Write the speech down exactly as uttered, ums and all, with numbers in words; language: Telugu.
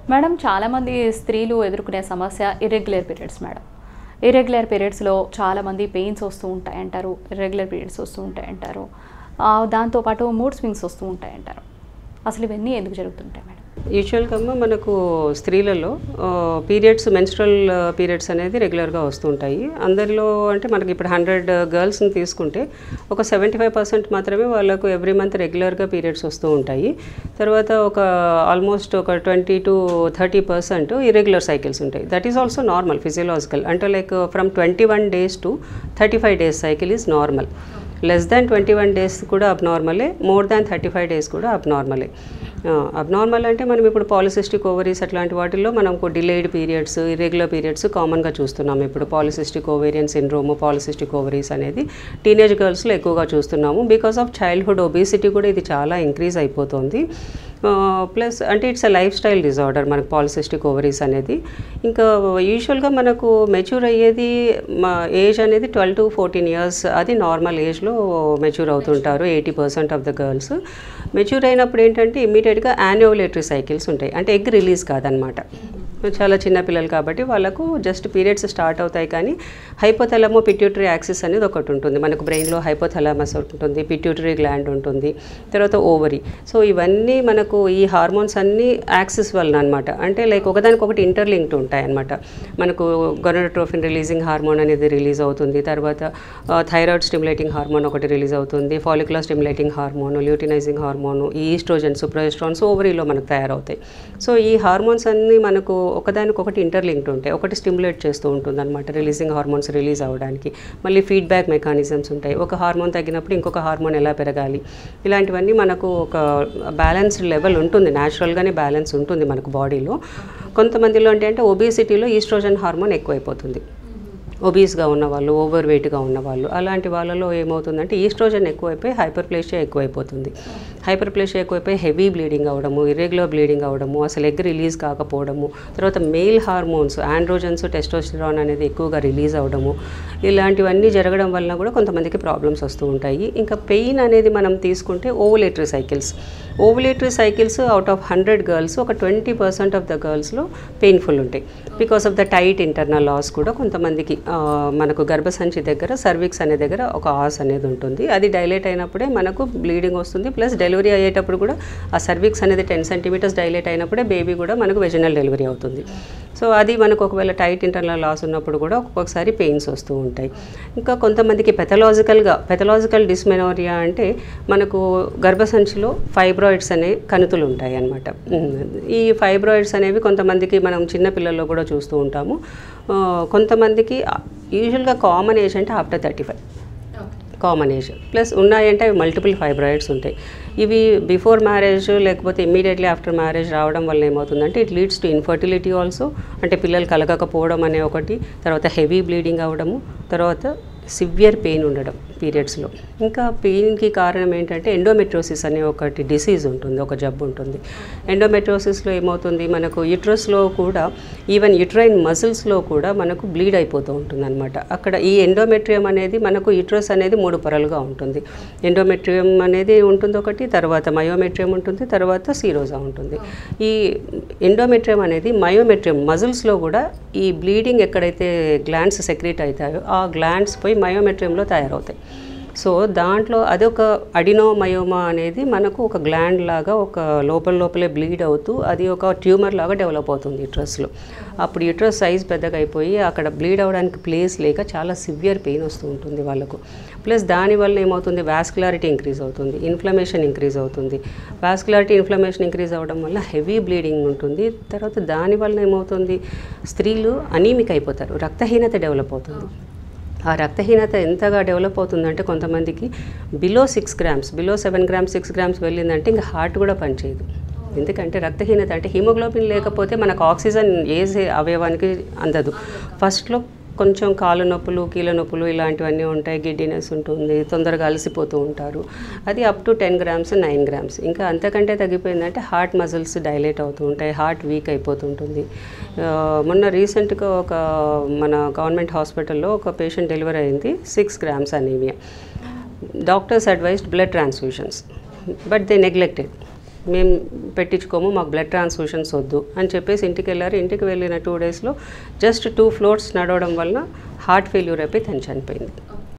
మేడం చాలామంది స్త్రీలు ఎదుర్కొనే సమస్య ఇర్రెగ్యులర్ పీరియడ్స్ మేడం. ఇర్రెగ్యులర్ పీరియడ్స్లో చాలామంది పెయిన్స్ వస్తూ ఉంటాయంటారు, ఇర్రెగ్యులర్ పీరియడ్స్ వస్తూ ఉంటాయంటారు, దాంతోపాటు మూడ్ స్వింగ్స్ వస్తూ ఉంటాయంటారు. అసలు ఇవన్నీ ఎందుకు జరుగుతుంటాయి మేడం? యూజువల్గా మనకు స్త్రీలలో పీరియడ్స్ మెన్స్ట్రల్ పీరియడ్స్ అనేది రెగ్యులర్గా వస్తుంటాయి. అందరిలో అంటే మనకి ఇప్పుడు హండ్రెడ్ గర్ల్స్ని తీసుకుంటే ఒక సెవెంటీ ఫైవ్ పర్సెంట్ మాత్రమే వాళ్ళకు ఎవ్రీ మంత్ రెగ్యులర్గా పీరియడ్స్ వస్తూ ఉంటాయి. తర్వాత ఒక ఆల్మోస్ట్ ఒక twenty to thirty percent irregular cycles ఉంటాయి. That is also normal physiological. అంటే like from twenty one days to thirty five days cycle is normal. Less than twenty one days కూడా అబ్నార్మలే, more than thirty five days కూడా అబ్నార్మలే. అబ్నార్మల్ అంటే మనం ఇప్పుడు పాలిసిస్టిక్ ఓవరీస్ అట్లాంటి వాటిల్లో మనకు డిలేడ్ పీరియడ్స్, ఇర్రెగ్యులర్ పీరియడ్స్ కామన్గా చూస్తున్నాము. ఇప్పుడు polycystic ovarian syndrome, polycystic ovaries అనేది టీనేజ్ గర్ల్స్లో ఎక్కువగా చూస్తున్నాము. బికాస్ ఆఫ్ చైల్డ్హుడ్ ఒబేసిటీ కూడా ఇది చాలా ఇంక్రీజ్ అయిపోతుంది. ప్లస్ అంటే it's a life style disorder మనకు పాలిసిస్టిక్ ఓవరీస్ అనేది. ఇంకా యూజువల్గా మనకు మెచ్యూర్ అయ్యేది మా ఏజ్ అనేది ట్వెల్వ్ టు ఫోర్టీన్ ఇయర్స్, అది నార్మల్ ఏజ్లో మెచ్యూర్ అవుతుంటారు eighty percent of the girls. Mature అయినప్పుడు ఏంటంటే ఇమీడియట్గా యాన్యువలేటరీ సైకిల్స్ ఉంటాయి, అంటే ఎగ్ రిలీజ్ కాదనమాట. చాలా చిన్న పిల్లలు కాబట్టి వాళ్ళకు జస్ట్ పీరియడ్స్ స్టార్ట్ అవుతాయి, కానీ హైపోథాలమో పిట్యూటరీ యాక్సిస్ అనేది ఒకటి ఉంటుంది మనకు. బ్రెయిన్లో హైపోథాలమస్ ఉంటుంది, పిట్యూటరీ గ్లాండ్ ఉంటుంది, తర్వాత ఓవరీ. సో ఇవన్నీ మనకు ఈ హార్మోన్స్ అన్నీ యాక్సిస్ వలన అనమాట. అంటే లైక్ ఒకదానికొకటి ఇంటర్లింక్డ్ ఉంటాయి అనమాట. మనకు గొనాడోట్రోఫిన్ రిలీజింగ్ హార్మోన్ అనేది రిలీజ్ అవుతుంది, తర్వాత థైరాయిడ్ స్టిమ్యులేటింగ్ హార్మోన్ ఒకటి రిలీజ్ అవుతుంది, follicular stimulating hormone, luteinizing hormone, ఈ ఈస్ట్రోజన్స్, ప్రొజెస్ట్రాన్స్ ఓవరీలో మనకు తయారవుతాయి. సో ఈ హార్మోన్స్ అన్నీ మనకు ఒకదానికొకటి ఇంటర్లింక్డ్ ఉంటాయి. ఒకటి స్టిమ్యులేట్ చేస్తూ ఉంటుంది అనమాట రిలీజింగ్ హార్మోన్స్ రిలీజ్ అవ్వడానికి. మళ్ళీ ఫీడ్బ్యాక్ మెకానిజమ్స్ ఉంటాయి. ఒక హార్మోన్ తగ్గినప్పుడు ఇంకొక హార్మోన్ ఎలా పెరగాలి, ఇలాంటివన్నీ మనకు ఒక బ్యాలెన్స్డ్ లెవెల్ ఉంటుంది, న్యాచురల్గానే బ్యాలెన్స్ ఉంటుంది మనకు బాడీలో. కొంతమందిలో అంటే అంటే ఒబేసిటీలో ఈస్ట్రోజన్ హార్మోన్ ఎక్కువైపోతుంది. ఒబీస్గా ఉన్నవాళ్ళు, ఓవర్ వెయిట్గా ఉన్నవాళ్ళు, అలాంటి వాళ్ళలో ఏమవుతుందంటే ఈస్ట్రోజన్ ఎక్కువైపోయి హైపర్ప్లేషియా ఎక్కువైపోతుంది. హైపర్ప్లేషియా ఎక్కువైపోయి హెవీ బ్లీడింగ్ అవ్వడము, ఇర్రెగ్యులర్ బ్లీడింగ్ అవ్వడము, అసలు ఎగ్ రిలీజ్ కాకపోవడము, తర్వాత మేల్ హార్మోన్స్ ఆండ్రోజన్స్, టెస్టోస్టెరాన్ అనేది ఎక్కువగా రిలీజ్ అవ్వడము, ఇలాంటివన్నీ జరగడం వలన కూడా కొంతమందికి ప్రాబ్లమ్స్ వస్తూ ఉంటాయి. ఇంకా పెయిన్ అనేది మనం తీసుకుంటే ovulatory cycles ovulatory cycles out of hundred girls ఒక ట్వంటీ పర్సెంట్ ఆఫ్ ద గర్ల్స్లో పెయిన్ఫుల్ ఉంటాయి. Because of the tight internal లాస్ కూడా కొంతమందికి మనకు గర్భసంచి దగ్గర సర్విక్స్ అనే దగ్గర ఒక ఆస్ అనేది ఉంటుంది. అది డైలేట్ అయినప్పుడే మనకు బ్లీడింగ్ వస్తుంది. ప్లస్ డెలివరీ అయ్యేటప్పుడు కూడా ఆ సర్విక్స్ అనేది టెన్ సెంటీమీటర్స్ డైలేట్ అయినప్పుడే బేబీ కూడా మనకు వెజినల్ డెలివరీ అవుతుంది. సో అది మనకు ఒకవేళ టైట్ ఇంటర్నల్ లాస్ ఉన్నప్పుడు కూడా ఒక్కొక్కసారి పెయిన్స్ వస్తూ ఉంటాయి. ఇంకా కొంతమందికి పెథలాజికల్గా పెథలాజికల్ డిస్మెనోరియా అంటే మనకు గర్భసంచిలో ఫైబ్రాయిడ్స్ అనే కణుతులు ఉంటాయి అన్నమాట. ఈ ఫైబ్రాయిడ్స్ అనేవి కొంతమందికి మనం చిన్నపిల్లల్లో కూడా చూస్తూ ఉంటాము. కొంతమందికి యూజువల్గా కామన్ ఏజ్ అంటే after thirty five common age. Plus ఉన్నాయంటే అవి మల్టిపుల్ ఫైబ్రాయిడ్స్ ఉంటాయి. ఇవి బిఫోర్ మ్యారేజ్ లేకపోతే ఇమ్మీడియట్లీ ఆఫ్టర్ మ్యారేజ్ రావడం వల్ల ఏమవుతుందంటే it leads to infertility also. అంటే పిల్లలు కలగకపోవడం అనే ఒకటి, తర్వాత హెవీ బ్లీడింగ్ అవ్వడము, తర్వాత సివియర్ పెయిన్ ఉండడం పీరియడ్స్లో. ఇంకా పెయిన్కి కారణం ఏంటంటే ఎండోమెట్రోసిస్ అనే ఒకటి డిసీజ్ ఉంటుంది, ఒక జబ్బు ఉంటుంది. ఎండోమెట్రోసిస్లో ఏమవుతుంది మనకు యుట్రస్లో కూడా, ఈవెన్ యుట్రైన్ మజిల్స్లో కూడా మనకు బ్లీడ్ అయిపోతూ ఉంటుంది అనమాట. అక్కడ ఈ ఎండోమెట్రియం అనేది మనకు యుట్రస్ అనేది మూడు పొరలుగా ఉంటుంది. ఎండోమెట్రియం అనేది ఉంటుంది ఒకటి, తర్వాత మయోమెట్రియం ఉంటుంది, తర్వాత సీరోజా ఉంటుంది. ఈ ఎండోమెట్రియం అనేది మయోమెట్రియం మజిల్స్లో కూడా ఈ బ్లీడింగ్ ఎక్కడైతే గ్లాండ్స్ సెక్రీట్ అవుతాయో ఆ గ్లాండ్స్ పోయి మయోమెట్రియంలో తయారవుతాయి. సో దాంట్లో అదొక అడినోమయోమా అనేది మనకు ఒక గ్లాండ్ లాగా ఒక లోపల లోపలే బ్లీడ్ అవుతూ అది ఒక ట్యూమర్ లాగా డెవలప్ అవుతుంది యుట్రస్లో. అప్పుడు యుట్రస్ సైజ్ పెద్దగా అయిపోయి అక్కడ బ్లీడ్ అవ్వడానికి ప్లేస్ లేక చాలా సివియర్ పెయిన్ వస్తూ ఉంటుంది వాళ్ళకు. ప్లస్ దానివల్ల ఏమవుతుంది, వాస్కులారిటీ ఇంక్రీజ్ అవుతుంది, ఇన్ఫ్లమేషన్ ఇంక్రీజ్ అవుతుంది. వాస్కులారిటీ ఇన్ఫ్లమేషన్ ఇంక్రీజ్ అవ్వడం వల్ల హెవీ బ్లీడింగ్ ఉంటుంది. తర్వాత దానివల్ల ఏమవుతుంది, స్త్రీలు అనీమిక్ అయిపోతారు, రక్తహీనత డెవలప్ అవుతుంది. ఆ రక్తహీనత ఎంతగా డెవలప్ అవుతుందంటే కొంతమందికి below six grams below seven grams six grams వెళ్ళిందంటే ఇంకా హార్ట్ కూడా పనిచేయదు. ఎందుకంటే రక్తహీనత అంటే హిమోగ్లోబిన్ లేకపోతే మనకు ఆక్సిజన్ ఏ అవయవానికి అందదు. ఫస్ట్లో కొంచెం కాళ్ళ నొప్పులు, కీళ్ళ నొప్పులు ఇలాంటివన్నీ ఉంటాయి, గిడ్డినెస్ ఉంటుంది, తొందరగా అలసిపోతూ ఉంటారు. అది up to ten grams nine grams. ఇంకా అంతకంటే తగ్గిపోయిందంటే హార్ట్ మజిల్స్ డైలేట్ అవుతూ ఉంటాయి, హార్ట్ వీక్ అయిపోతుంటుంది. మొన్న రీసెంట్గా ఒక మన గవర్నమెంట్ హాస్పిటల్లో ఒక పేషెంట్ డెలివరీ అయింది, six grams anaemia. Doctors advised blood transfusions, but they neglected. మేము పెట్టించుకోము, మాకు బ్లడ్ ట్రాన్స్ఫ్యూషన్స్ వద్దు అని చెప్పేసి ఇంటికి వెళ్ళారు. ఇంటికి వెళ్ళిన టూ డేస్లో జస్ట్ టూ ఫ్లోర్స్ నడవడం వల్ల హార్ట్ ఫెయిల్యూర్ అయిపోయి తను చనిపోయింది.